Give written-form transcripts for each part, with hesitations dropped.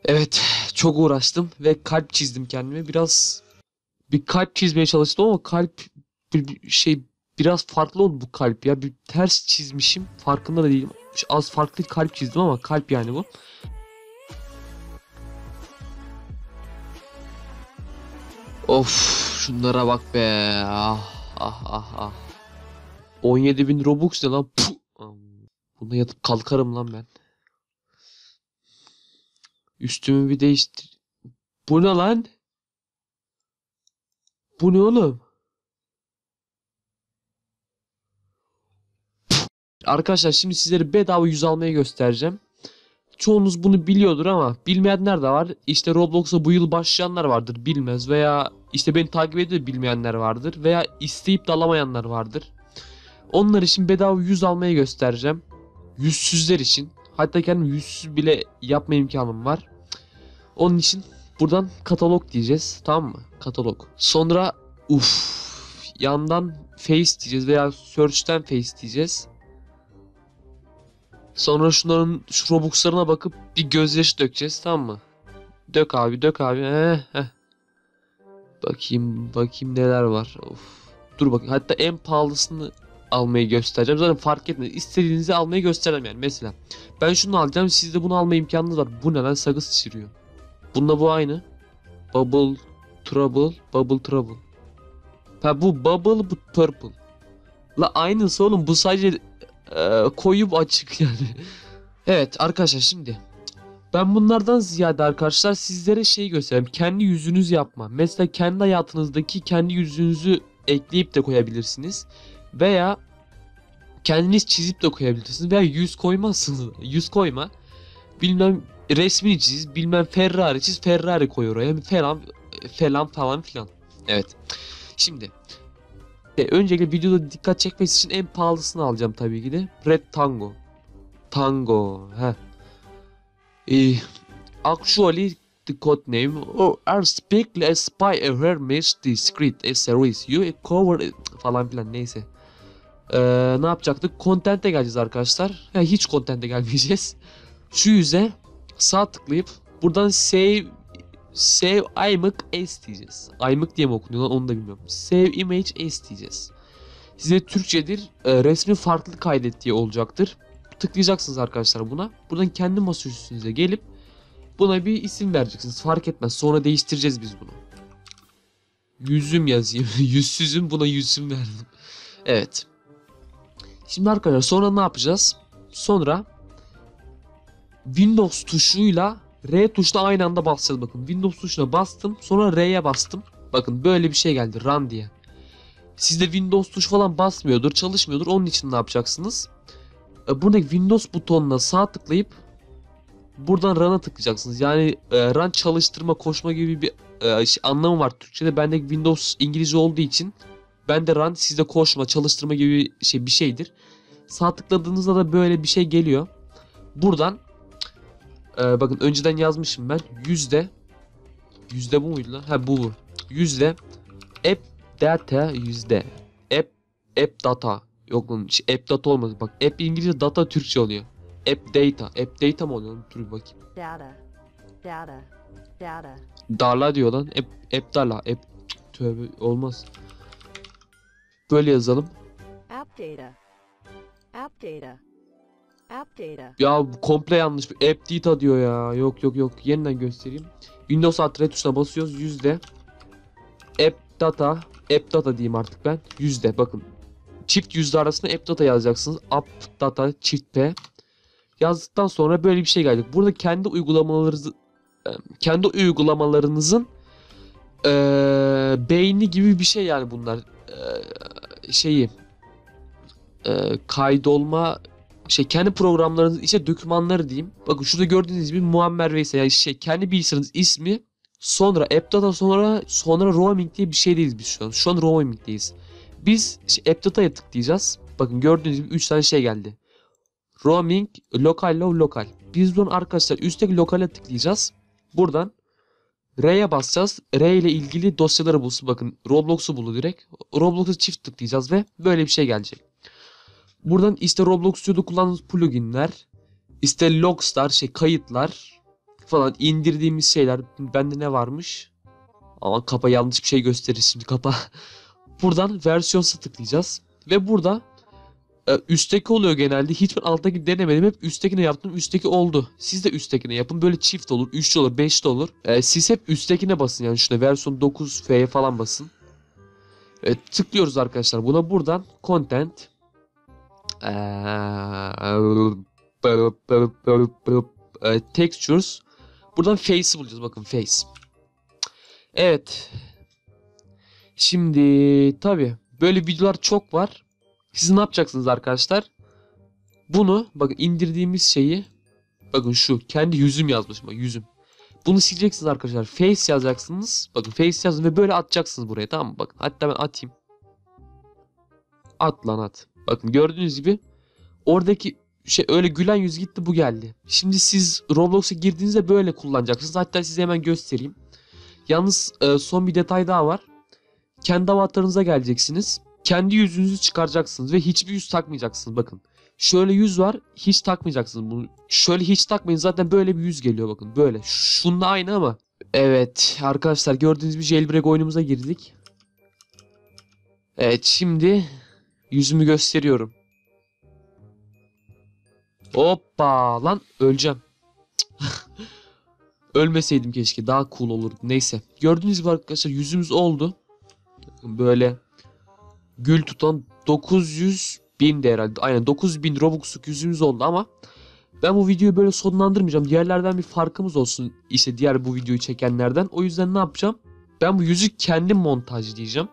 Evet, çok uğraştım ve kalp çizdim kendime. Bir kalp çizmeye çalıştım ama kalp bir şey biraz farklı oldu bu kalp ya. Bir ters çizmişim. Farkında da değilim. Az farklı kalp çizdim ama kalp yani bu. Of, şunlara bak be. Ah ah ah. 17.000 Robux ne lan? Puh. Bunda yatıp kalkarım lan ben. Üstümü bir değiştir. Bu ne lan? Bu ne oğlum? Arkadaşlar şimdi sizlere bedava yüz almayı göstereceğim. Çoğunuz bunu biliyordur ama bilmeyenler de var. İşte Roblox'a bu yıl başlayanlar vardır, bilmez, veya işte beni takip ediyor bilmeyenler vardır veya isteyip de alamayanlar vardır. Onlar için bedava yüz almayı göstereceğim. Yüzsüzler için. Hatta kendim yüzsüz bile yapma imkanım var. Onun için buradan katalog diyeceğiz. Tamam mı? Katalog. Sonra yandan face diyeceğiz veya search'ten face diyeceğiz. Sonra şu Robux'larına bakıp bir gözyaşı dökeceğiz, tamam mı? Dök abi, dök abi. Bakayım neler var. Of. Dur bakayım. Hatta en pahalısını almayı göstereceğim. Zaten fark etmez. İstediğinizi almayı göstereceğim yani. Mesela ben şunu alacağım. Siz de bunu alma imkanınız var. Bu ne lan? Sakız sıçrıyor. Bununla bu aynı. Bubble Trouble. Bubble Trouble. Ha, bu Bubble, bu Purple. La aynısı oğlum. Bu sadece koyu açık yani. Evet arkadaşlar, şimdi ben bunlardan ziyade arkadaşlar sizlere şey göstereyim. Kendi yüzünüz yapma. Mesela kendi hayatınızdaki kendi yüzünüzü ekleyip de koyabilirsiniz. Veya kendiniz çizip de koyabilirsiniz. Veya yüz koymazsınız. Yüz koyma. Bilmem resmini çiz. Bilmem Ferrari çiz. Ferrari koy oraya. Falan filan. Evet. Şimdi öncelikle videoda dikkat çekmesi için en pahalısını alacağım tabii ki de. Red Tango. Tango. Heh. Actually, the code name or are speak as spy a Hermes discreet a series you cover falan filan, neyse. Ne yapacaktık? Content'e geleceğiz arkadaşlar. Ya hiç content'e gelmeyeceğiz. Şu yüze sağ tıklayıp buradan save image as diyeceğiz. Image diye mi okunuyor lan, onu da bilmiyorum. Save image as diyeceğiz. Size Türkçedir resmi farklı kaydet diye olacaktır. Tıklayacaksınız arkadaşlar buna. Buradan kendi masaüstünüze gelip buna bir isim vereceksiniz. Fark etmez. Sonra değiştireceğiz biz bunu. Yüzüm yazayım. Yüzsüzüm, buna yüzüm verdim. Evet. Şimdi arkadaşlar sonra ne yapacağız? Sonra Windows tuşuyla R tuşuna aynı anda basacağız. Bakın Windows tuşuna bastım. Sonra R'ye bastım. Bakın böyle bir şey geldi. Run diye. Sizde Windows tuşu falan basmıyordur, çalışmıyordur. Onun için ne yapacaksınız? Buradaki Windows butonuna sağ tıklayıp buradan run'a tıklayacaksınız. Yani run çalıştırma, koşma gibi bir anlamı var Türkçe'de. Bende Windows İngilizce olduğu için bende run, sizde koşma, çalıştırma gibi bir şeydir. Sağ tıkladığınızda da böyle bir şey geliyor. Buradan bakın önceden yazmışım ben. Yüzde bu muydu lan? Ha, bu. Yüzde app data, yüzde app data. Yok lan, app data olmadı. Bak, app İngilizce, data Türkçe oluyor. App data mı oluyor? Dur bakayım. Data. Darla diyor lan. App darla. Tövbe, olmaz. Böyle yazalım. App data. App data. App data. Ya komple yanlış. App data diyor ya. Yok. Yeniden göstereyim. Windows Alt R tuşuna basıyoruz. Yüzde App data diyeyim artık ben. Yüzde, bakın. Çift yüzde arasında app data yazacaksınız. App data çift p. Yazdıktan sonra böyle bir şey gelecek. Burada kendi uygulamalarınızın beyni gibi bir şey yani bunlar. Kaydolma kendi programlarınızın işte dokümanları diyeyim. Bakın şurada gördüğünüz gibi Muammer Veysel, yani kendi bilgisayarınız ismi, sonra app data, sonra roaming diye bir şeydeyiz biz şu an. Şu an roaming'deyiz. Biz app data'ya tıklayacağız. Bakın gördüğünüz gibi 3 tane şey geldi. Roaming, lokal, lokal. Biz buradan arkadaşlar üstteki lokale tıklayacağız. Buradan R'ye basacağız. R ile ilgili dosyaları bulsun. Bakın Roblox'u buldu direkt. Roblox'a çift tıklayacağız ve böyle bir şey gelecek. Buradan işte Roblox Studio'da kullandığınız pluginler, işte logstar, kayıtlar, falan indirdiğimiz şeyler. Bende ne varmış? Ama kapa yanlış bir şey gösterir şimdi kapa. Buradan versiyonsa tıklayacağız. Ve burada üstteki oluyor genelde. Hiç ben alttaki denemedim. Hep üsttekine yaptım. Üstteki oldu. Siz de üsttekine yapın. Böyle çift olur, üçlü olur, beşli olur. Siz hep üsttekine basın. Yani şuna versiyon 9F'ye falan basın. Tıklıyoruz arkadaşlar. Buna buradan content textures. Buradan face'i bulacağız. Bakın face. Evet. Şimdi tabi böyle videolar çok var. Siz ne yapacaksınız arkadaşlar? Bunu bakın indirdiğimiz şeyi, bakın şu kendi yüzüm yazmışım, bak yüzüm. Bunu sileceksiniz arkadaşlar. Face yazacaksınız. Bakın face yazın ve böyle atacaksınız buraya, tamam mı? Bakın hatta ben atayım. At lan at. Bakın gördüğünüz gibi oradaki şey öyle gülen yüz gitti, bu geldi. Şimdi siz Roblox'a girdiğinizde böyle kullanacaksınız. Hatta size hemen göstereyim. Yalnız son bir detay daha var. Kendi avatarınıza geleceksiniz. Kendi yüzünüzü çıkaracaksınız ve hiçbir yüz takmayacaksınız. Bakın. Şöyle yüz var. Hiç takmayacaksınız bunu. Şöyle hiç takmayın. Zaten böyle bir yüz geliyor bakın. Böyle. Şununla aynı ama. Evet arkadaşlar, gördüğünüz gibi jailbreak oyunumuza girdik. Evet, şimdi yüzümü gösteriyorum. Hoppa lan, öleceğim. Ölmeseydim keşke, daha cool olurdu. Neyse. Gördüğünüz gibi arkadaşlar yüzümüz oldu. Böyle gül tutan 900.000 de herhalde. Aynen 9.000 Robux'luk yüzümüz oldu ama ben bu videoyu böyle sonlandırmayacağım. Diğerlerden bir farkımız olsun. İşte diğer bu videoyu çekenlerden. O yüzden ne yapacağım? Ben bu yüzü kendim montajlayacağım.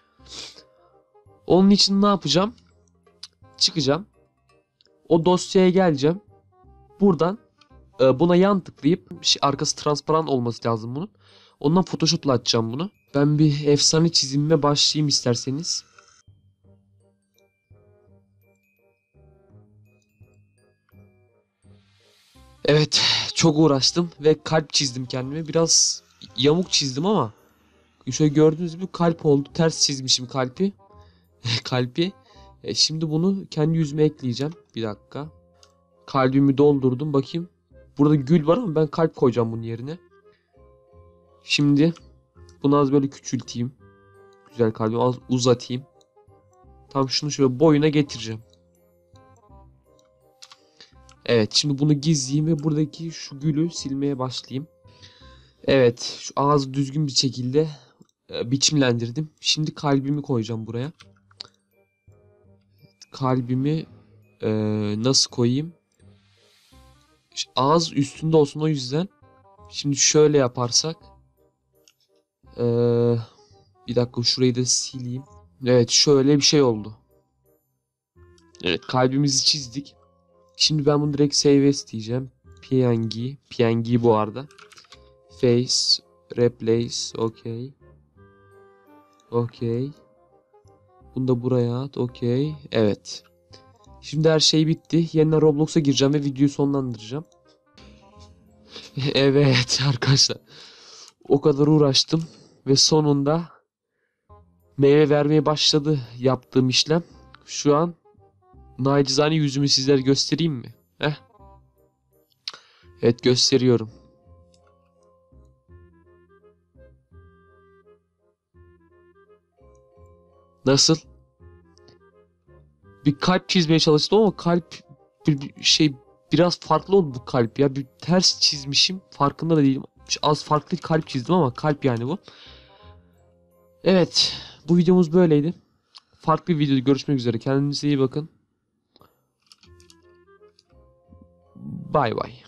Onun için ne yapacağım? Çıkacağım. O dosyaya geleceğim. Buradan buna yan tıklayıp arkası transparan olması lazım bunun. Ondan Photoshop'la açacağım bunu. Ben bir efsane çizimime başlayayım isterseniz. Evet, çok uğraştım ve kalp çizdim kendime. Biraz yamuk çizdim ama şöyle gördüğünüz gibi kalp oldu. Ters çizmişim kalpi. Kalpi. Şimdi bunu kendi yüzüme ekleyeceğim. Bir dakika. Kalbimi doldurdum, bakayım. Burada gül var ama ben kalp koyacağım bunun yerine. Şimdi bunu az böyle küçülteyim. Güzel kalbimi az uzatayım. Tam şunu şöyle boyuna getireceğim. Evet, şimdi bunu gizleyeyim ve buradaki şu gülü silmeye başlayayım. Evet, şu ağzı düzgün bir şekilde biçimlendirdim. Şimdi kalbimi koyacağım buraya. Kalbimi nasıl koyayım? Ağız üstünde olsun, o yüzden. Şimdi şöyle yaparsak. Bir dakika, şurayı da sileyim. Evet, şöyle bir şey oldu. Evet, kalbimizi çizdik. Şimdi ben bunu direkt save as diyeceğim. PNG bu arada. Face, replace, okey. Okey. Bunu da buraya at, okey. Evet. Şimdi her şey bitti. Yeniden Roblox'a gireceğim ve videoyu sonlandıracağım. Evet arkadaşlar. O kadar uğraştım ve sonunda meyve vermeye başladı yaptığım işlem. Şu an nacizane yüzümü sizlere göstereyim mi? Heh. Evet, gösteriyorum. Nasıl? Bir kalp çizmeye çalıştım ama kalp biraz farklı oldu bu kalp ya. Bir ters çizmişim. Farkında da değilim. Az farklı kalp çizdim ama kalp yani bu. Evet. Bu videomuz böyleydi. Farklı bir videoda görüşmek üzere. Kendinize iyi bakın. Bay bay.